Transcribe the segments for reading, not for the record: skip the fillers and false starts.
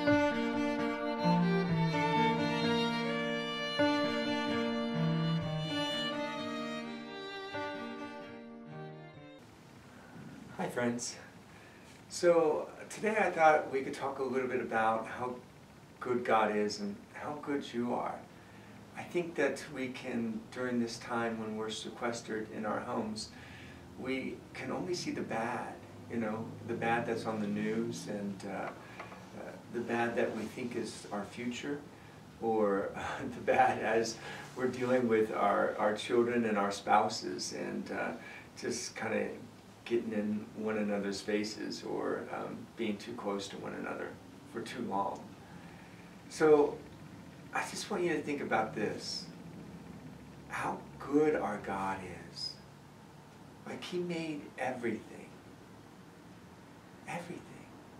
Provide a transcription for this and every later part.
Hi friends. So today I thought we could talk a little bit about how good God is and how good you are. I think that we can, during this time when we're sequestered in our homes, we can only see the bad, the bad that's on the news and the bad that we think is our future, or the bad as we're dealing with our children and our spouses and just kind of getting in one another's faces or being too close to one another for too long. So I just want you to think about this. How good our God is. Like He made everything. Everything.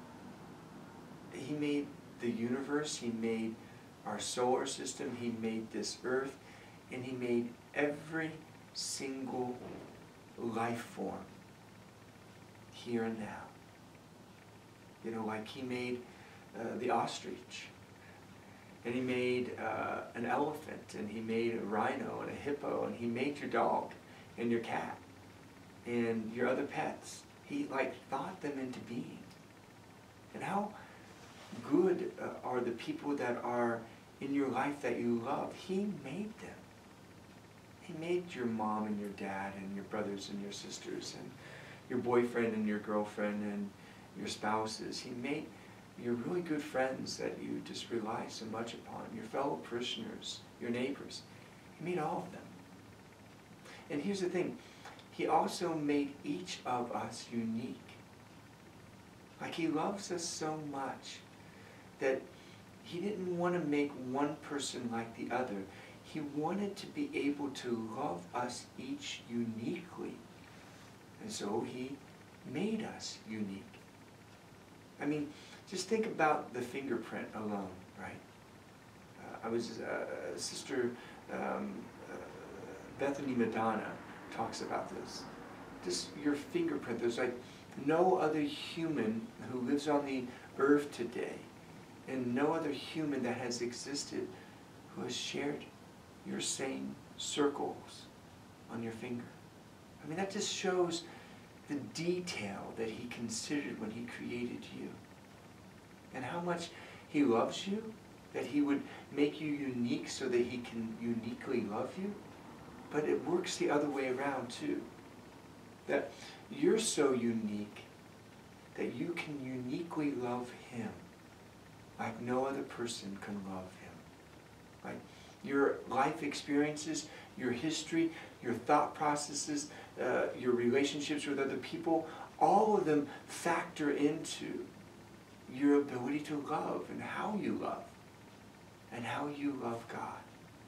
He made the universe. He made our solar system. He made this earth. And He made every single life form here and now. Like He made the ostrich, and He made an elephant, and He made a rhino and a hippo, and He made your dog and your cat and your other pets. He thought them into being. And how good are the people that are in your life that you love? He made them. He made your mom and your dad and your brothers and your sisters and your boyfriend and your girlfriend and your spouses. He made your really good friends that you just rely so much upon, your fellow parishioners, your neighbors. He made all of them. And here's the thing, He also made each of us unique. Like He loves us so much that He didn't want to make one person like the other. He wanted to be able to love us each uniquely. And so He made us unique. I mean, just think about the fingerprint alone, right? Sister Bethany Madonna talks about this. Just your fingerprint. There's like no other human who lives on the earth today, and no other human that has existed who has shared your same circles on your finger. I mean, that just shows the detail that He considered when He created you. And how much He loves you, that He would make you unique so that He can uniquely love you. But it works the other way around too. That you're so unique that you can uniquely love Him like no other person can love Him. Like your life experiences, your history, your thought processes, your relationships with other people, all of them factor into your ability to love and how you love God.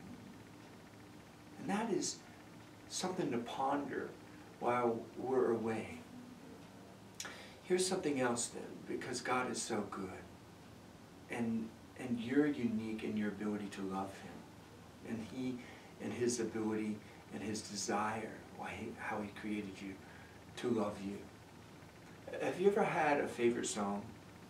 And that is something to ponder while we're away. Here's something else then, because God is so good, and you're unique in your ability to love Him, and He and His ability and His desire, how He created you to love you. Have you ever had a favorite song?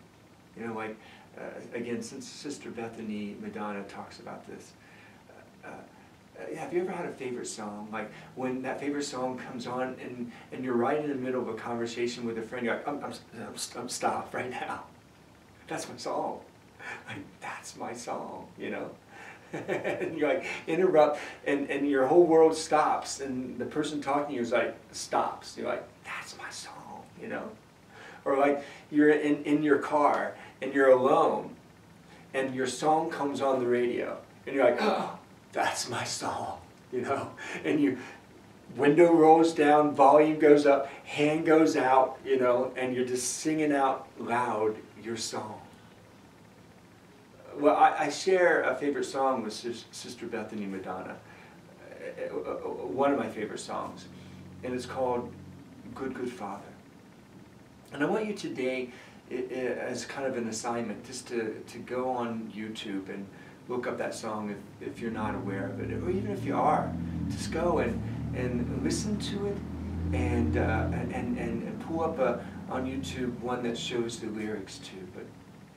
Again, since Sister Bethany Madonna talks about this, have you ever had a favorite song? Like when that favorite song comes on and you're right in the middle of a conversation with a friend, you're like, I'm stop right now. That's my song. Like, that's my song, And you interrupt and your whole world stops and the person talking to you is like, stops. You're like, that's my song, Or like you're in your car and you're alone and your song comes on the radio and you're like, oh, that's my song, And you window rolls down, volume goes up, hand goes out, and you're just singing out loud your song. Well, I share a favorite song with Sister Bethany Madonna, one of my favorite songs, and it's called Good, Good Father. And I want you today, as kind of an assignment, just to go on YouTube and look up that song if you're not aware of it, or even if you are, just go and listen to it and pull up on YouTube one that shows the lyrics too. But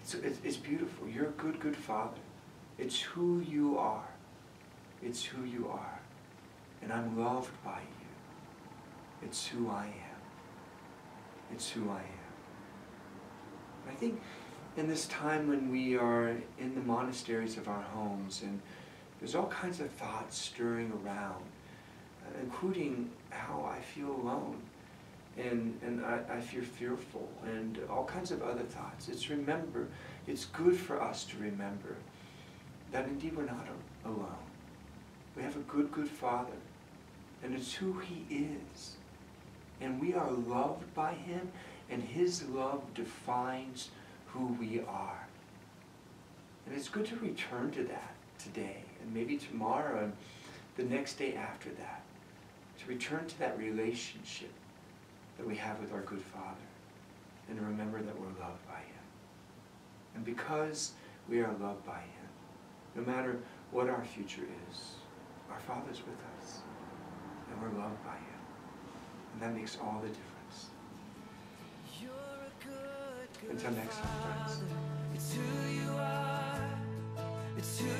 It's beautiful. You're a good, good Father. It's who you are. It's who you are. And I'm loved by you. It's who I am. It's who I am. And I think in this time when we are in the monasteries of our homes, and there's all kinds of thoughts stirring around, including how I feel alone, and I feel fearful, and all kinds of other thoughts. It's good for us to remember that indeed we're not alone. We have a good, good Father, and it's who He is. And we are loved by Him, and His love defines who we are. And it's good to return to that today, and maybe tomorrow, and the next day after that, to return to that relationship that we have with our good Father, and to remember that we're loved by Him. And because we are loved by Him, no matter what our future is, our Father's with us, and we're loved by Him. And that makes all the difference. Until next time, friends. It's who you are. It's who